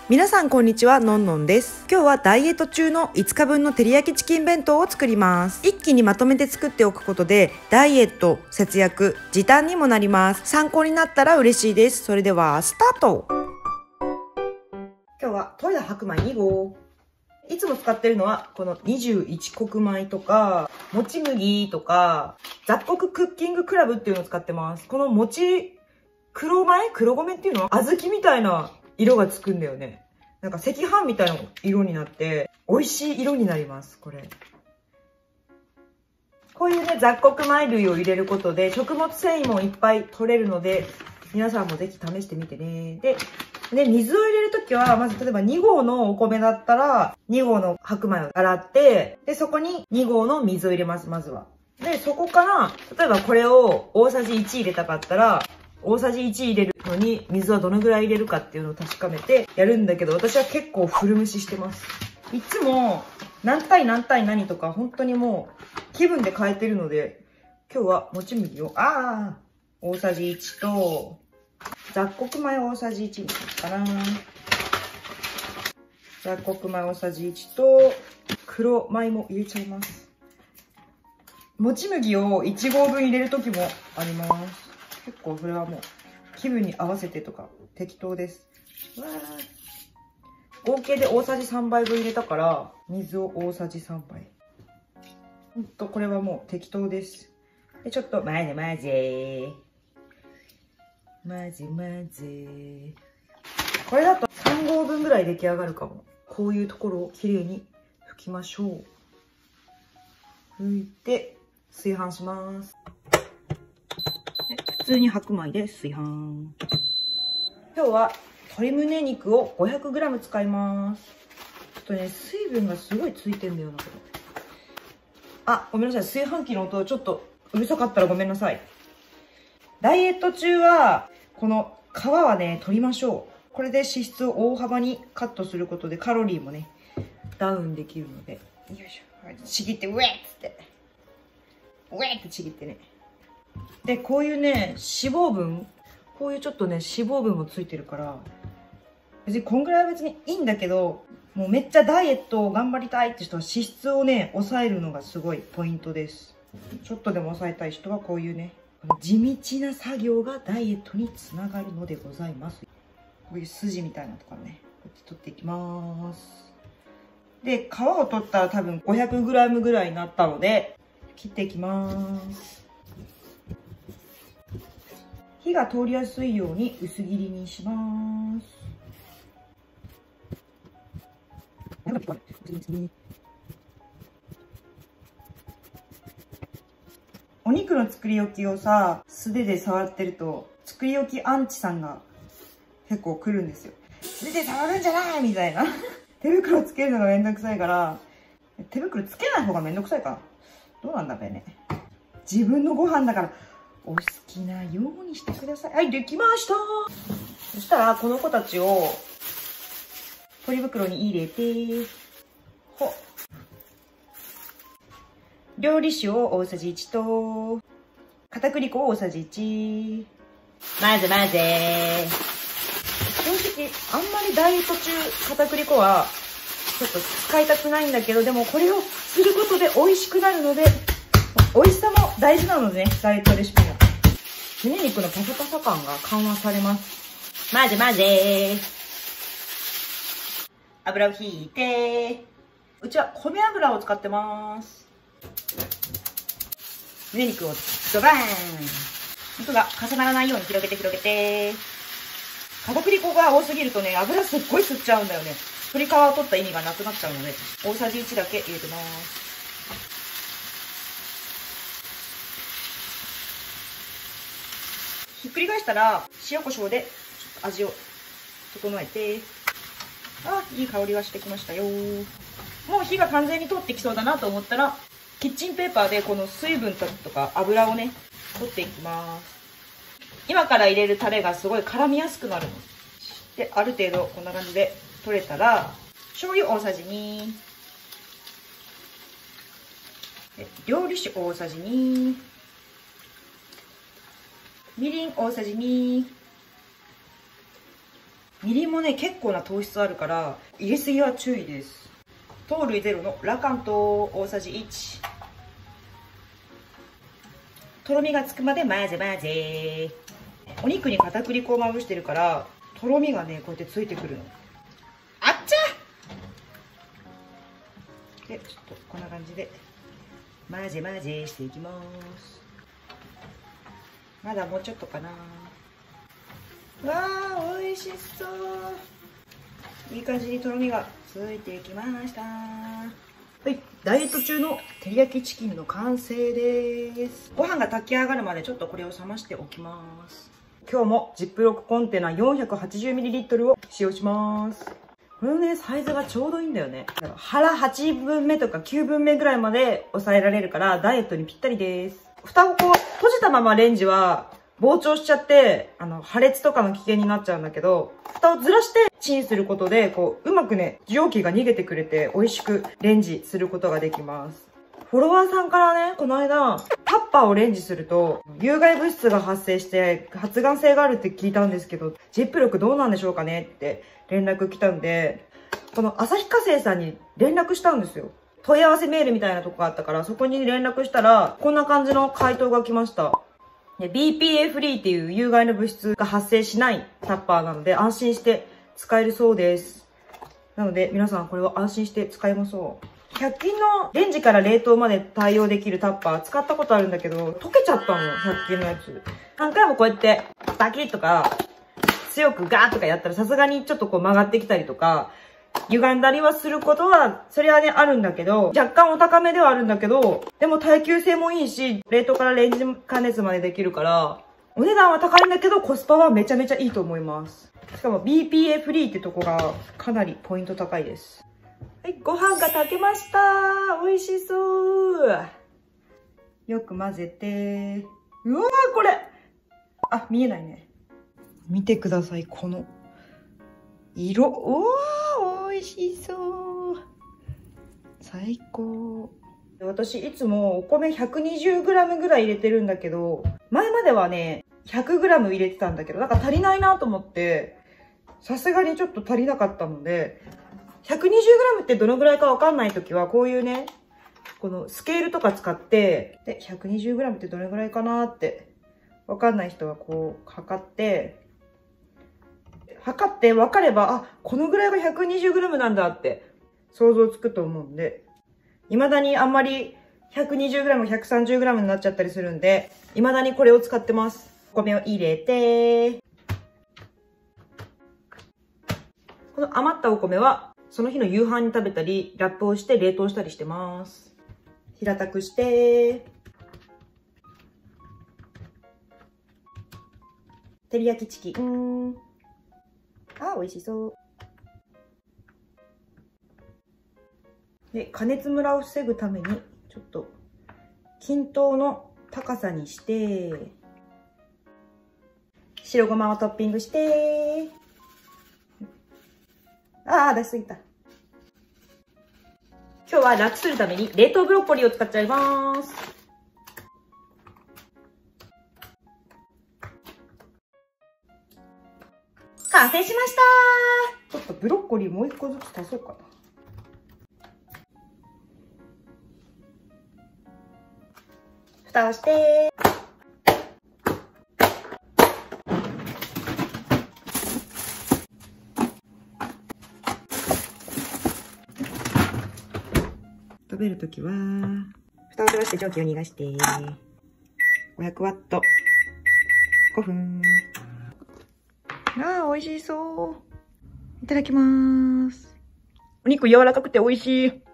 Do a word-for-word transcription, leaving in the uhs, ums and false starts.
皆さんこんにちは、のんのんです。今日はダイエット中のいつかぶんの照り焼きチキン弁当を作ります。一気にまとめて作っておくことでダイエット、節約、時短にもなります。参考になったら嬉しいです。それではスタート。今日はトイレ白米にごう。いつも使ってるのはこのにじゅういちこく米とかもち麦とか雑穀クッキングクラブっていうのを使ってます。このもち黒米黒米っていうのは小豆みたいな色がつくんだよね。なんか赤飯みたいな色になって美味しい色になります。これこういうね雑穀米類を入れることで食物繊維もいっぱい取れるので、皆さんもぜひ試してみてね。でで、水を入れるときは、まず例えばにごうのお米だったら、にごうの白米を洗って、で、そこににごうの水を入れます、まずは。で、そこから、例えばこれを大さじいち入れたかったら、大さじいち入れるのに水はどのぐらい入れるかっていうのを確かめてやるんだけど、私は結構フル蒸ししてます。いつも何対何対何とか本当にもう気分で変えてるので、今日はもち麦を、ああ、大さじいちと、雑穀米大さじいちにしようかな。雑穀米大さじいちと黒米も入れちゃいます。もち麦をいちごうぶん入れる時もあります。結構それはもう気分に合わせてとか適当です。わー、合計で大さじさんばいぶん入れたから水を大さじさんばい。ほんとこれはもう適当です。でちょっと混ぜ混ぜ混ぜ混ぜ。これだとさんごうぶんぐらい出来上がるかも。こういうところをきれいに拭きましょう。拭いて炊飯します。普通に白米で炊飯。今日は鶏胸肉を ごひゃくグラム 使います。ちょっとね水分がすごいついてんだよなこれ。あ、ごめんなさい、炊飯器の音ちょっとうるさかったらごめんなさい。ダイエット中はこの皮はね取りましょう。これで脂質を大幅にカットすることでカロリーもねダウンできるので、よいしょ、ちぎってウェッってウェッってちぎってね。でこういうね脂肪分、こういうちょっとね脂肪分もついてるから、別にこんぐらいは別にいいんだけど、もうめっちゃダイエットを頑張りたいって人は脂質をね抑えるのがすごいポイントです。ちょっとでも抑えたい人はこういうね地道な作業がダイエットにつながるのでございます。こういう筋みたいなとかね、こうやって取っていきます。で皮を取ったら多分 ごひゃくグラム ぐらいになったので切っていきます。火が通りやすいように薄切りにします。お肉の作り置きをさ、素手で触ってると作り置きアンチさんが結構来るんですよ。素手で触るんじゃないみたいな手袋つけるのがめんどくさいから、手袋つけない方がめんどくさいかな、どうなんだべね。自分のご飯だからお好きなようにしてください。はい、できました。そしたらこの子たちをポリ袋に入れて、ほ料理酒を大さじいちと片栗粉を大さじいち。混ぜ混ぜ。正直あんまりダイエット中片栗粉はちょっと使いたくないんだけど、でもこれをすることで美味しくなるので、美味しさも大事なのでね、ダイエットレシピが。胸肉のパサパサ感が緩和されます。混ぜ混ぜ。油をひいて、うちは米油を使ってます。胸肉をドバーン。肉が重ならないように広げて広げて。片栗粉が多すぎるとね、油すっごい吸っちゃうんだよね。鶏皮を取った意味がなくなっちゃうので、大さじいちだけ入れてます。ひっくり返したら塩コショウで味を整えて、あ、いい香りがしてきましたよ。もう火が完全に通ってきそうだなと思ったら、キッチンペーパーでこの水分とか油をね取っていきます。今から入れるタレがすごい絡みやすくなるので、ある程度こんな感じで取れたら醤油大さじに、料理酒大さじに、みりん大さじに、 みりんもね、結構な糖質あるから、入れすぎは注意です。糖類ゼロのラカント大さじいち。とろみがつくまで混ぜ混ぜ。お肉に片栗粉をまぶしてるから、とろみがね、こうやってついてくるの。あっちゃ！で、ちょっとこんな感じで、混ぜ混ぜしていきます。まだもうちょっとかな。わー、美味しそう。いい感じにとろみがついてきました。はい、ダイエット中の照り焼きチキンの完成です。ご飯が炊き上がるまでちょっとこれを冷ましておきます。今日もジップロックコンテナ よんひゃくはちじゅうミリリットル を使用します。これのね、サイズがちょうどいいんだよね。腹はちぶんめとかきゅうぶんめぐらいまで抑えられるからダイエットにぴったりです。蓋をこう閉じたままレンジは膨張しちゃって、あの、破裂とかの危険になっちゃうんだけど、蓋をずらしてチンすることで、こう、うまくね、蒸気が逃げてくれて、美味しくレンジすることができます。フォロワーさんからね、この間、タッパーをレンジすると、有害物質が発生して発がん性があるって聞いたんですけど、ジップロックどうなんでしょうかねって連絡来たんで、この旭化成さんに連絡したんですよ。問い合わせメールみたいなとこがあったから、そこに連絡したら、こんな感じの回答が来ました。ビーピーエー フリーっていう有害な物質が発生しないタッパーなので安心して使えるそうです。なので皆さんこれを安心して使えましょう。ひゃく均のレンジから冷凍まで対応できるタッパー使ったことあるんだけど、溶けちゃったの、ひゃく均のやつ。何回もこうやってバキッとか強くガーッとかやったらさすがにちょっとこう曲がってきたりとか、歪んだりはすることは、それはね、あるんだけど、若干お高めではあるんだけど、でも耐久性もいいし、冷凍からレンジ加熱までできるから、お値段は高いんだけど、コスパはめちゃめちゃいいと思います。しかも ビーピーエー フリーってとこがかなりポイント高いです。はい、ご飯が炊けました。美味しそう。よく混ぜて。うわー、これ。あ、見えないね。見てください、この色。おー、美味しそう。最高。私いつもお米 ひゃくにじゅうグラム ぐらい入れてるんだけど、前まではね、ひゃくグラム 入れてたんだけど、なんか足りないなと思って、さすがにちょっと足りなかったので、ひゃくにじゅうグラム ってどのぐらいかわかんないときは、こういうね、このスケールとか使って、で、ひゃくにじゅうグラム ってどれぐらいかなって、わかんない人はこう、測って、測って分かれば、あ、このぐらいが ひゃくにじゅうグラム なんだって想像つくと思うんで、未だにあんまり ひゃくにじゅうグラム、ひゃくさんじゅうグラム になっちゃったりするんで、未だにこれを使ってます。お米を入れて、この余ったお米は、その日の夕飯に食べたり、ラップをして冷凍したりしてます。平たくして、照り焼きチキン。あ、美味しそう。で、加熱ムラを防ぐために、ちょっと、均等の高さにして、白ごまをトッピングして、あー、出しすぎた。今日は楽するために冷凍ブロッコリーを使っちゃいます。完成しました。ちょっとブロッコリーもう一個ずつ足そうかな。蓋をして。食べるときは、蓋を閉して蒸気を逃がして、ごひゃくワット、ごふん。ああ、美味しそう。いただきます。お肉柔らかくて美味しい。